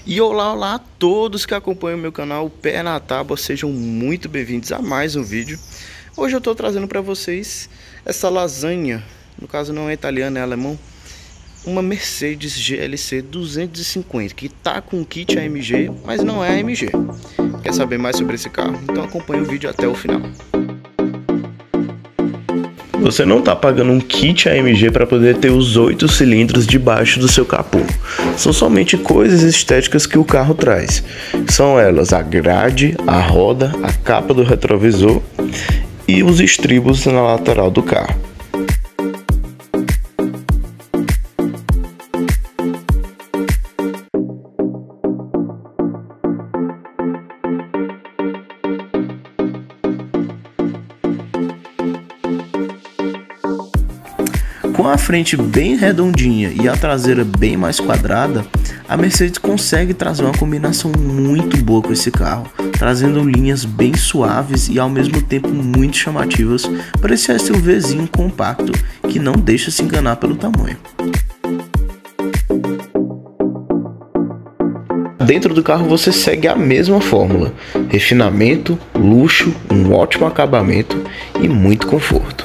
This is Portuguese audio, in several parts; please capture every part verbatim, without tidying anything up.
E olá, olá a todos que acompanham o meu canal Pé na Tábua, sejam muito bem-vindos a mais um vídeo. Hoje eu estou trazendo para vocês essa lasanha, no caso não é italiano, é alemão, uma Mercedes G L C duzentos e cinquenta, que tá com kit A M G, mas não é A M G. Quer saber mais sobre esse carro? Então acompanhe o vídeo até o final. Você não está pagando um kit A M G para poder ter os oito cilindros debaixo do seu capô. São somente coisas estéticas que o carro traz. São elas a grade, a roda, a capa do retrovisor e os estribos na lateral do carro. Com a frente bem redondinha e a traseira bem mais quadrada, a Mercedes consegue trazer uma combinação muito boa com esse carro, trazendo linhas bem suaves e ao mesmo tempo muito chamativas para esse SUVzinho compacto que não deixa se enganar pelo tamanho. Dentro do carro você segue a mesma fórmula: refinamento, luxo, um ótimo acabamento e muito conforto.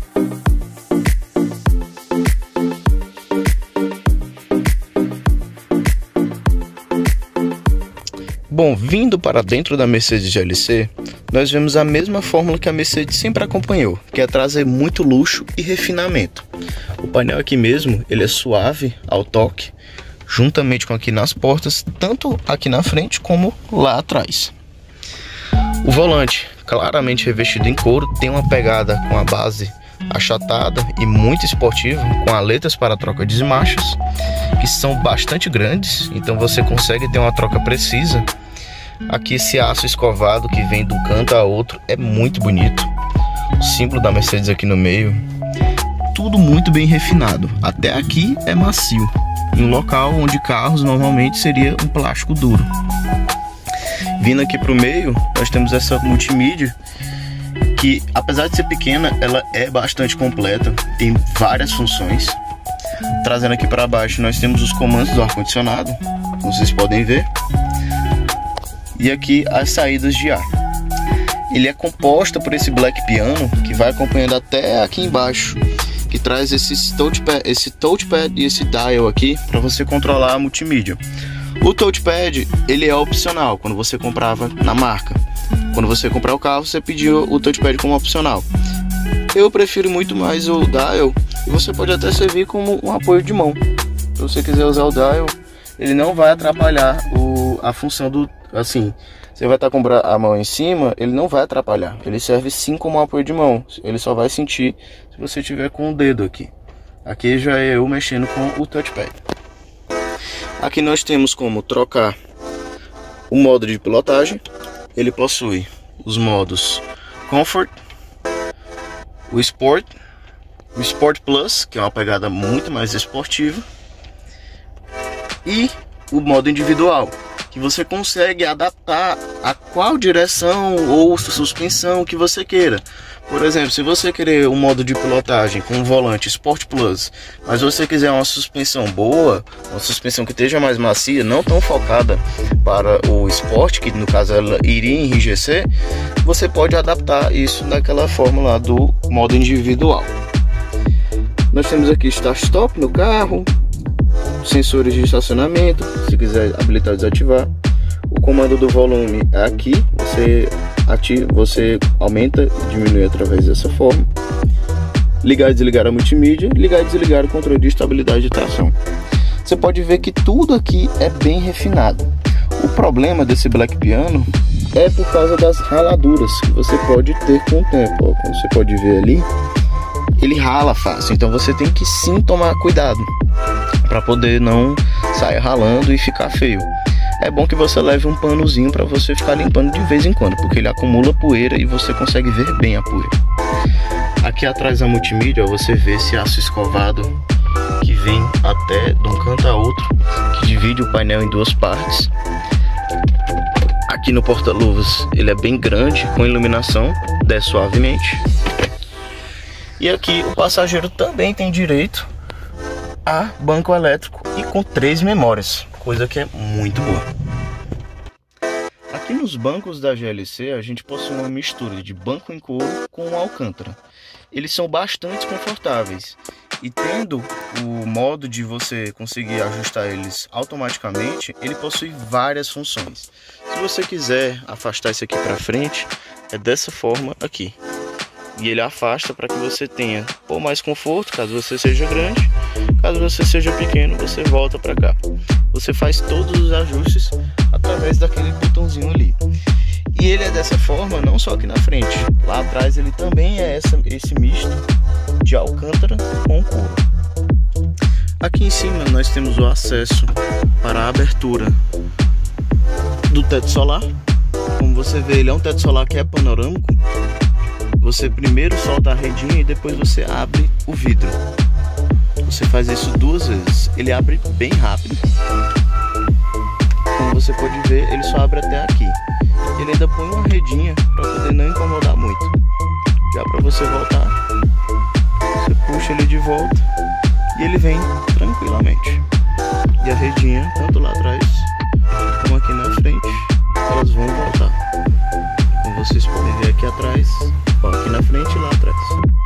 Bom, vindo para dentro da Mercedes G L C, nós vemos a mesma fórmula que a Mercedes sempre acompanhou, que é trazer muito luxo e refinamento. O painel aqui mesmo, ele é suave ao toque, juntamente com aqui nas portas, tanto aqui na frente como lá atrás. O volante, claramente revestido em couro, tem uma pegada com a base achatada e muito esportiva, com aletas para troca de marchas, que são bastante grandes, então você consegue ter uma troca precisa. Aqui esse aço escovado que vem de um canto a outro é muito bonito. O símbolo da Mercedes aqui no meio. Tudo muito bem refinado. Até aqui é macio, em um local onde carros normalmente seria um plástico duro. Vindo aqui para o meio, nós temos essa multimídia, que apesar de ser pequena, ela é bastante completa, tem várias funções. Trazendo aqui para baixo, nós temos os comandos do ar-condicionado, como vocês podem ver. E aqui as saídas de ar. Ele é composto por esse black piano, que vai acompanhando até aqui embaixo, que traz esse touchpad, esse touchpad e esse dial aqui para você controlar a multimídia. O touchpad, ele é opcional quando você comprava na marca. Quando você comprar o carro, você pediu o touchpad como opcional. Eu prefiro muito mais o dial, e você pode até servir como um apoio de mão. Se você quiser usar o dial, ele não vai atrapalhar o, a função do... Assim, você vai estar com a mão em cima, ele não vai atrapalhar. Ele serve sim como um apoio de mão. Ele só vai sentir se você tiver com o dedo aqui. Aqui já é eu mexendo com o touchpad. Aqui nós temos como trocar o modo de pilotagem. Ele possui os modos Comfort, o Sport, o Sport Plus, que é uma pegada muito mais esportiva, e o modo individual, que você consegue adaptar a qual direção ou suspensão que você queira. Por exemplo, se você querer um modo de pilotagem com um volante Sport Plus, mas você quiser uma suspensão boa, uma suspensão que esteja mais macia, não tão focada para o Sport, que no caso ela iria enrijecer, você pode adaptar isso naquela forma lá do modo individual. Nós temos aqui start-stop no carro, sensores de estacionamento, se quiser habilitar ou desativar. O comando do volume é aqui, você ativa, você aumenta e diminui através dessa forma. Ligar e desligar a multimídia, ligar e desligar o controle de estabilidade de tração. Você pode ver que tudo aqui é bem refinado. O problema desse black piano é por causa das raladuras que você pode ter com o tempo. Ó, como você pode ver ali, ele rala fácil, então você tem que sim tomar cuidado para poder não sair ralando e ficar feio. É bom que você leve um panozinho para você ficar limpando de vez em quando, porque ele acumula poeira e você consegue ver bem a poeira. Aqui atrás da multimídia você vê esse aço escovado que vem até de um canto a outro, que divide o painel em duas partes. Aqui no porta-luvas ele é bem grande, com iluminação, desce suavemente. E aqui o passageiro também tem direito a banco elétrico e com três memórias. coisa que é muito boa. Aqui nos bancos da G L C a gente possui uma mistura de banco em couro com alcântara. Eles são bastante confortáveis e tendo o modo de você conseguir ajustar eles automaticamente, ele possui várias funções. Se você quiser afastar isso aqui para frente, é dessa forma aqui. E ele afasta para que você tenha ou mais conforto, caso você seja grande, caso você seja pequeno, você volta para cá. Você faz todos os ajustes através daquele botãozinho ali. E ele é dessa forma não só aqui na frente, lá atrás ele também é essa, esse misto de alcântara com couro. Aqui em cima nós temos o acesso para a abertura do teto solar. Como você vê, ele é um teto solar que é panorâmico. Você primeiro solta a redinha e depois você abre o vidro. Você faz isso duas vezes. Ele abre bem rápido. Como você pode ver, ele só abre até aqui. Ele ainda põe uma redinha para poder não incomodar muito. Já para você voltar, você puxa ele de volta e ele vem tranquilamente. E a redinha, tanto lá atrás como aqui na frente, elas vão voltar. Como vocês podem ver aqui atrás, ó, aqui na frente e lá atrás.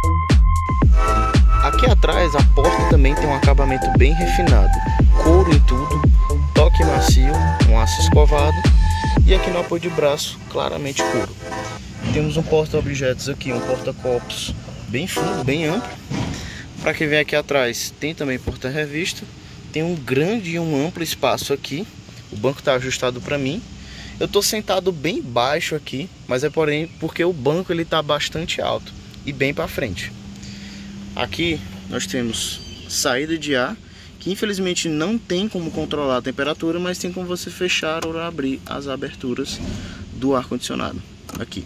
Aqui atrás a porta também tem um acabamento bem refinado, couro em tudo, toque macio, um aço escovado e aqui no apoio de braço claramente couro. Temos um porta-objetos aqui, um porta-copos bem fundo, bem amplo. Para quem vem aqui atrás tem também porta-revista, tem um grande e um amplo espaço aqui. O banco está ajustado para mim. Eu estou sentado bem baixo aqui, mas é porém porque o banco ele está bastante alto e bem para frente. Aqui nós temos saída de ar, que infelizmente não tem como controlar a temperatura, mas tem como você fechar ou abrir as aberturas do ar-condicionado aqui.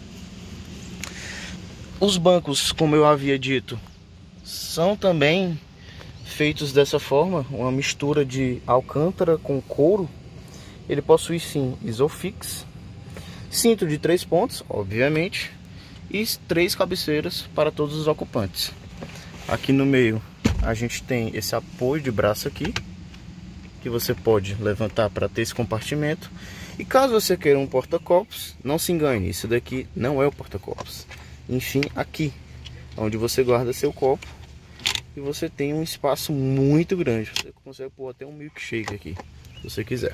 Os bancos, como eu havia dito, são também feitos dessa forma, uma mistura de alcântara com couro. Ele possui sim Isofix, cinto de três pontos, obviamente, e três cabeceiras para todos os ocupantes. Aqui no meio a gente tem esse apoio de braço aqui, que você pode levantar para ter esse compartimento. E caso você queira um porta-copos, não se engane, isso daqui não é o porta-copos. Enfim, aqui, onde você guarda seu copo, e você tem um espaço muito grande. Você consegue pôr até um milkshake aqui, se você quiser.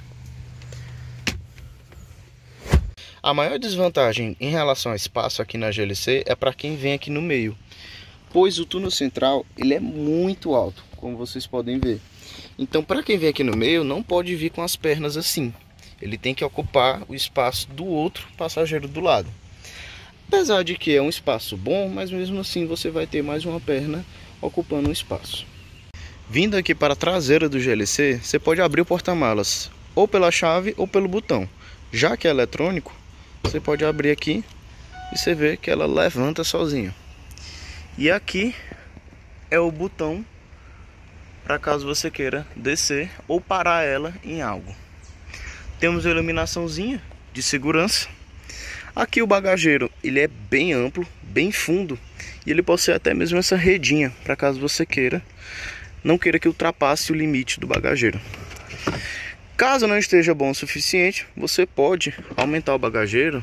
A maior desvantagem em relação ao espaço aqui na G L C é para quem vem aqui no meio, pois o túnel central ele é muito alto, como vocês podem ver. Então, para quem vem aqui no meio, não pode vir com as pernas assim. Ele tem que ocupar o espaço do outro passageiro do lado. Apesar de que é um espaço bom, mas mesmo assim você vai ter mais uma perna ocupando um espaço. Vindo aqui para a traseira do G L C, você pode abrir o porta-malas ou pela chave ou pelo botão. Já que é eletrônico, você pode abrir aqui e você vê que ela levanta sozinha. E aqui é o botão para caso você queira descer ou parar ela em algo. Temos a iluminaçãozinha de segurança. Aqui o bagageiro ele é bem amplo, bem fundo, e ele possui até mesmo essa redinha para caso você queira, não queira que ultrapasse o limite do bagageiro. Caso não esteja bom o suficiente, você pode aumentar o bagageiro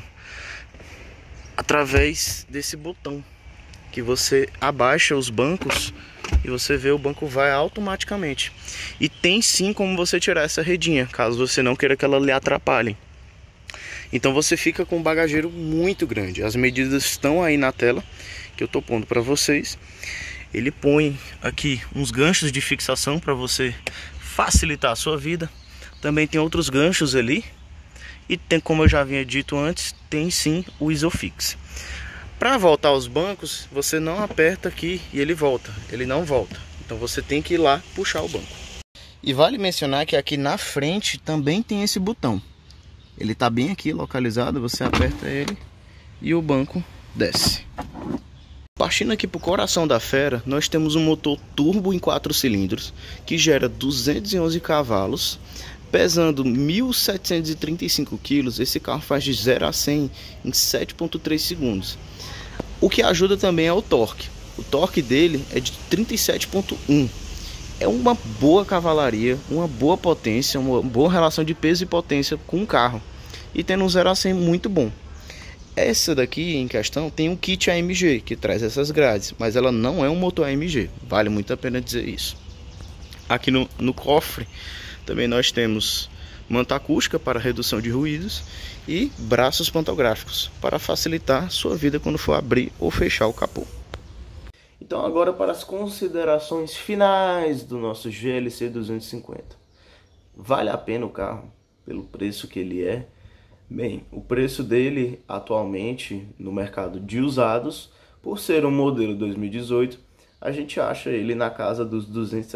através desse botão, que você abaixa os bancos e você vê o banco vai automaticamente. E tem sim como você tirar essa redinha, caso você não queira que ela lhe atrapalhe. Então você fica com um bagageiro muito grande. As medidas estão aí na tela, que eu estou pondo para vocês. Ele põe aqui uns ganchos de fixação para você facilitar a sua vida. Também tem outros ganchos ali. E tem, como eu já havia dito antes, tem sim o Isofix. Para voltar aos bancos, você não aperta aqui e ele volta. Ele não volta. Então você tem que ir lá puxar o banco. E vale mencionar que aqui na frente também tem esse botão. Ele está bem aqui localizado, você aperta ele e o banco desce. Partindo aqui para o coração da fera, nós temos um motor turbo em quatro cilindros que gera duzentos e onze cavalos, pesando mil setecentos e trinta e cinco quilos. Esse carro faz de zero a cem em sete ponto três segundos. O que ajuda também é o torque. O torque dele é de trinta e sete ponto um. É uma boa cavalaria, uma boa potência, uma boa relação de peso e potência com o carro. E tendo um zero a cem muito bom. Essa daqui em questão tem um kit A M G que traz essas grades, mas ela não é um motor A M G, vale muito a pena dizer isso. Aqui no, no cofre também nós temos manta acústica para redução de ruídos e braços pantográficos para facilitar sua vida quando for abrir ou fechar o capô. Então agora para as considerações finais do nosso G L C duzentos e cinquenta. Vale a pena o carro pelo preço que ele é? Bem, o preço dele atualmente no mercado de usados, por ser um modelo dois mil e dezoito, a gente acha ele na casa dos duzentos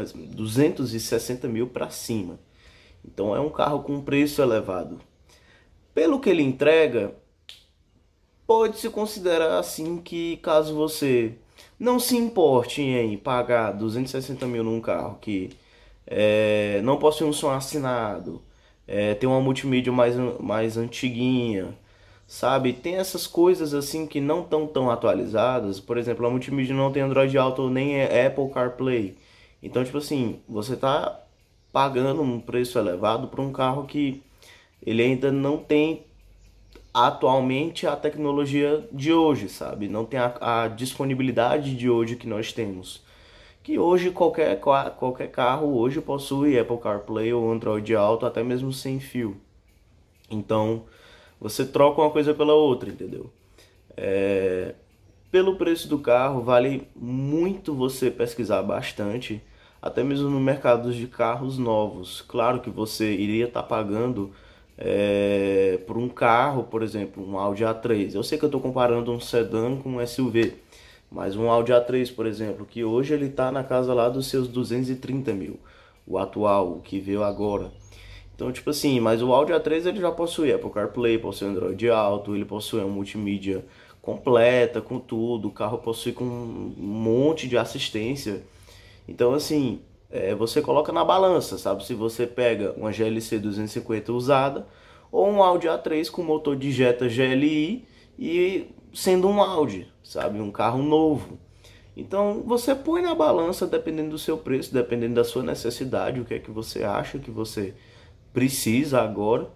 e sessenta mil para cima. Então é um carro com preço elevado. Pelo que ele entrega, pode-se considerar assim que caso você não se importe em pagar duzentos e sessenta mil num carro que é, não possui um som assinado, é, tem uma multimídia mais, mais antiguinha, sabe? Tem essas coisas assim que não estão tão atualizadas. Por exemplo, a multimídia não tem Android Auto nem é Apple CarPlay. Então, tipo assim, você tá pagando um preço elevado por um carro que ele ainda não tem atualmente a tecnologia de hoje, sabe? Não tem a, a disponibilidade de hoje que nós temos. Que hoje qualquer, qualquer carro hoje possui Apple CarPlay ou Android Auto, até mesmo sem fio. Então, você troca uma coisa pela outra, entendeu? É, pelo preço do carro, vale muito você pesquisar bastante, até mesmo no mercado de carros novos. Claro que você iria estar pagando é, por um carro, por exemplo, um Audi A três. Eu sei que eu estou comparando um sedã com um S U V, mas um Audi A três, por exemplo, que hoje ele está na casa lá dos seus duzentos e trinta mil, o atual, o que veio agora. Então, tipo assim, mas o Audi A três ele já possui Apple CarPlay, possui Android Auto, ele possui uma multimídia completa, com tudo, o carro possui com um monte de assistência. Então, assim, é, você coloca na balança, sabe? Se você pega uma G L C duzentos e cinquenta usada ou um Audi A três com motor de Jetta G L I e sendo um Audi, sabe? Um carro novo. Então, você põe na balança dependendo do seu preço, dependendo da sua necessidade, o que é que você acha que você precisa agora.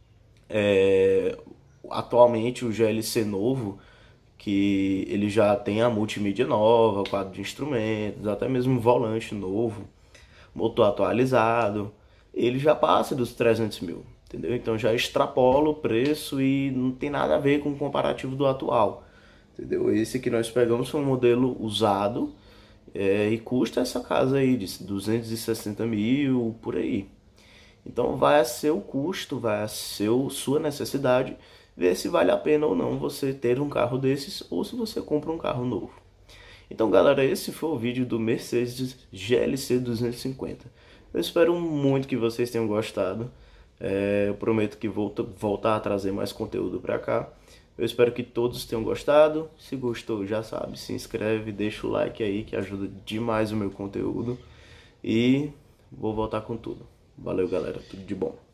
É, atualmente o G L C novo, que ele já tem a multimídia nova, o quadro de instrumentos, até mesmo um volante novo, motor atualizado, ele já passa dos trezentos mil, entendeu? Então já extrapola o preço e não tem nada a ver com o comparativo do atual, entendeu? Esse que nós pegamos foi um modelo usado é, e custa essa casa aí de duzentos e sessenta mil, por aí. Então vai a seu custo, vai a seu, sua necessidade, ver se vale a pena ou não você ter um carro desses ou se você compra um carro novo. Então galera, esse foi o vídeo do Mercedes G L C duzentos e cinquenta. Eu espero muito que vocês tenham gostado. É, eu prometo que vou voltar a trazer mais conteúdo pra cá. Eu espero que todos tenham gostado. Se gostou, já sabe, se inscreve, deixa o like aí que ajuda demais o meu conteúdo. E vou voltar com tudo. Valeu galera, tudo de bom.